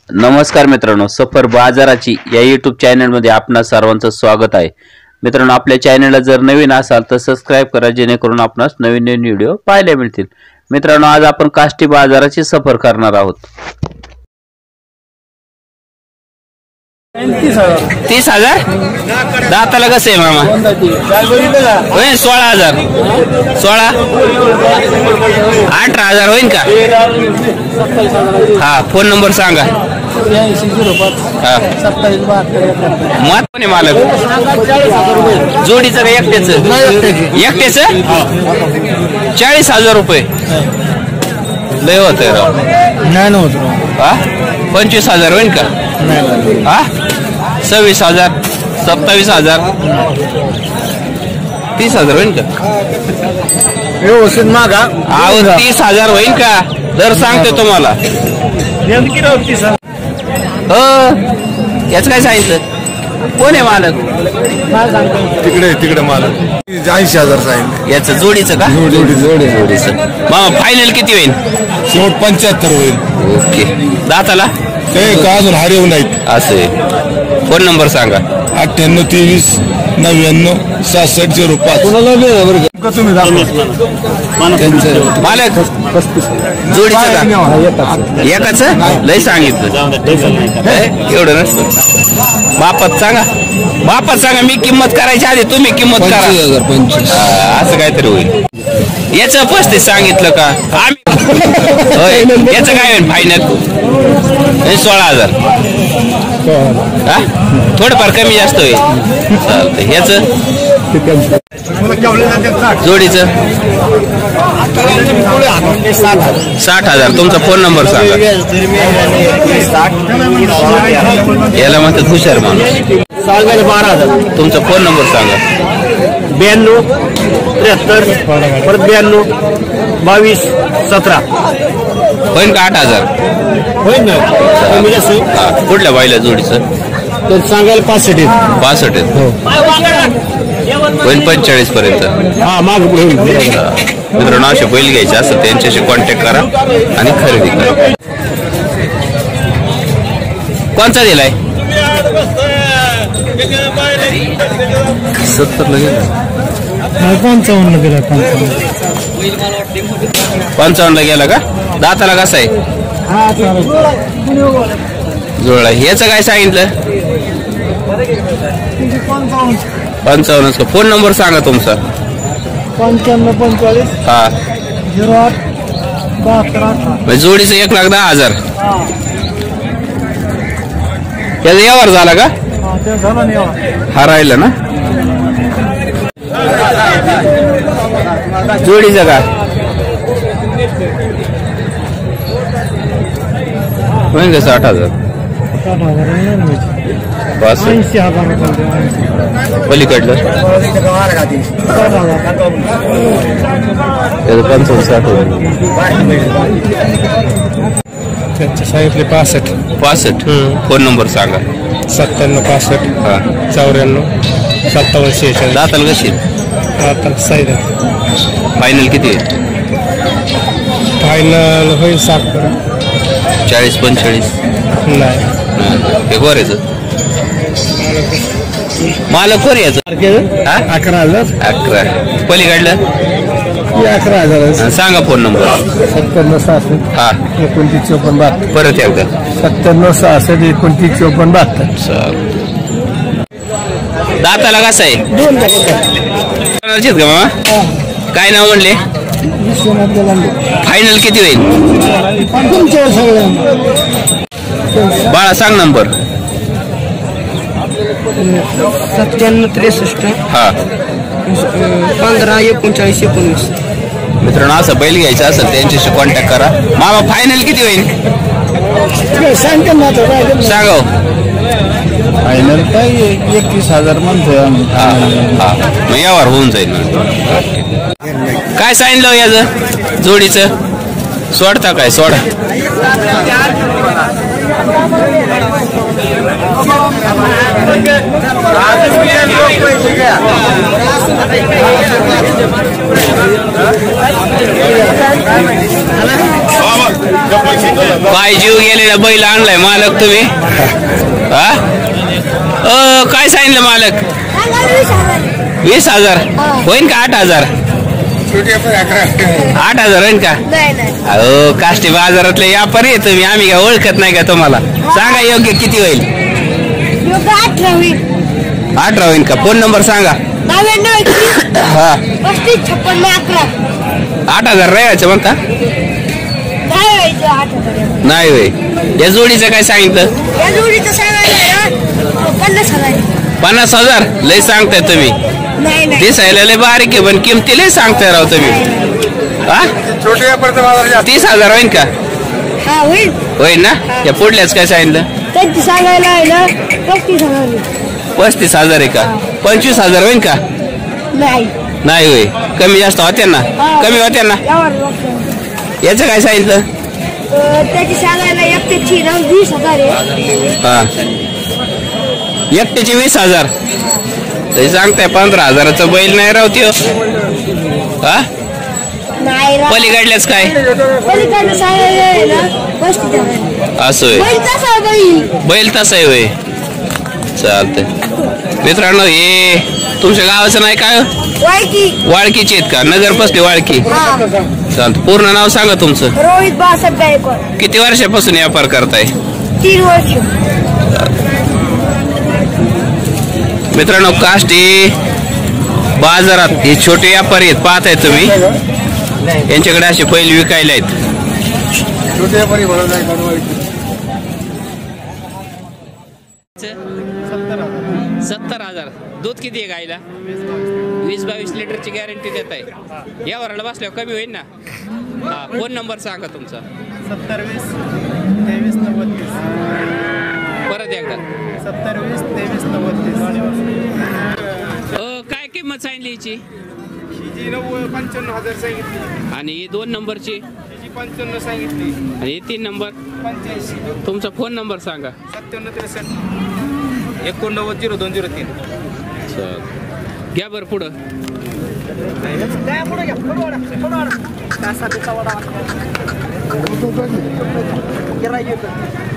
नमस्कार मित्रांनो, सफर बाजाराची या यूट्यूब चॅनलमध्ये आपणा सर्वांचं स्वागत आहे। मित्रांनो, आपल्या चॅनलला जर नवीन असाल तर सबस्क्राइब करा, जेणेकरून आपणास नवीन नवीन व्हिडिओ पाहायला मिळतील। मित्रांनो, आज आपण काष्टी बाजाराची सफर करणार आहोत। 30,000 दाताला कसं आहे मामा? 16,000 18,000 होईल का? हा, फोन नंबर सांगा। मत पण मालक जोडीचं का एकट्याचं? 40,000 रुपये लय होत राव। नाही होत हा, 25,000 होईल का? हा, 26,000 27,000 30,000 होईल का? व्यवस्थित मागा। 30,000 होईल का? दर सांगते तुम्हाला। याच काय सांगितलं? कोण आहे मालक? तिकडे मालक 80,000 सांगितलं। याचं जोडीचं का? जोडीचं मामा फायनल किती होईल? शेवट 75 होईल। ओके, दाताला ते का अजून हारेव नाहीत असे। फोन नंबर सांगा। 98 23 99 66 05। तुम्ही मालक जोडीचं का? एकाच लय सांगितलं एवढं नसतं। बापात सांगा, मी किंमत करायची आधी तुम्ही किंमत करा। 25,025 असं काहीतरी होईल। याचं 35 सांगितलं का? आम्ही याचं काय होईल फायनल? 16,000। हा, थोडंफार कमी जास्त होईल। चालतंय। याचं जोडीचं 60,000। तुमचा फोन नंबर सांगा। याला म्हणतात हुशार माणूस। 12,000। तुमचा फोन नंबर सांगा। 92 73 परत 92 22 17 होईल का? 8,000 होईल ना? कुठल्या बाईला जोडीचं? तर सांगायला 65 आहे। होईल 45 पर्यंत। हा, माग पुढे होईल। मित्रांनो, असे बैल घ्यायचे असं त्यांच्याशी कॉन्टॅक्ट करा आणि खरेदी करा। कोणचा दिलाय? 70 ला गेला। 55 दिला। 55 ला गेला का? दाताला कसा आहे? जुळला। ह्याचं काय सांगितलं? 55 का? फोन नंबर सांगा तुमचा। 55 45 हा, 08 72 जोडीचं 1,10,000। त्याचा व्यवहार झाला का? हा, राहिला ना जोडीचं का? होईल का? 60,000 पलीकडलं त्याचं 55-60 होईल। सांगितले 65। फोन नंबर सांगा। 97 65 हा, 94 57 46। दाताला कशी? आता साईड फायनल किती आहे? फायनल होईल 60 40-45 नाही। हे गोऱ्याचं मालक कोण याचं? 11,000 11 पलीकडलं 11,000 सांगा। Phone number. 97 66 हा, 29 54 72 परत एकदा 97 66 29 54 72। दाताला कसा आहे? का मामा? काय नाव म्हणले? फायनल किती होईल? बाळा सांग नंबर। 97 63 हा, 15 39 19। मित्रांनो, असं बैल घ्यायचं असेल त्यांच्याशी कॉन्टॅक्ट करा। मामा फायनल किती होईल सांगा। फायनल काय 21,000 म्हणतोय आम्ही। हा, मग यावर होऊन जाईल। काय सांगितलं याचं जोडीचं? सोडता काय? सोडा। काय जीव गेलेला बैल आणलाय मालक तुम्ही? हा काय सांगितलं मालक? 20,000 होईन का? 8,000 8,000 होईन का? अहो काष्टी बाजारातले व्यापारी आहे तुम्ही, आम्ही काय ओळखत नाही का तुम्हाला? सांगा योग्य किती होईल? 18 होईन का? फोन नंबर सांगा. 8,000 राहायचं म्हणता? नाही होय. या जोडीचं काय सांगितलं? 50,000 लय सांगताय तुम्ही. दिसायला लय बारीक आहे पण किमती लय सांगताय राव तुम्ही. हा 30,000 होईन का? होईन ना? या पुढल्याच काय सांगितलं? 35,000 आहे का? 25,000 होईन का? नाही होय. कमी जास्त होत्या ना? कमी होत्या ना? याचं काय सांगितलं? हा एकट्याची 20,000 ते सांगताय. 15,000चं बैल नाही राव त्यो. हा पलीकडल्याच काय असं बैल तसा आहे होय. चालतंय मित्रांनो, हे तुमच्या गावाचं नाही काय? वाळकीची आहेत का? नगर पसली वाळकी. चालतं. पूर्ण नाव सांगा तुमचं. रोहित बाळासाहेब गायकवाड. किती वर्षापासून व्यापार करताय? 3 वर्ष. मित्रांनो, काष्टी बाजारात हे छोटे व्यापारी आहेत, पाहताय तुम्ही. यांच्याकडे असे बैल विकायला आहेत. छोटे व्यापारी 70,000. दूध किती आहे गाईला? 20-22 लिटरची गॅरंटी देत आहे. या वराला बसल्यावर कमी होईल ना? हा फोन नंबर सांगा तुमचा. 70-20-23-39. परत एकदा 70-20-23-39. काय किंमत सांगितली याची? 95,000 सांगितली. आणि 2 नंबरची? 55 सांगितली. आणि 3 नंबर? 85. तुमचा फोन नंबर सांगा. 97-63-89-0203. चल घ्या बरं पुढं. त्यासाठी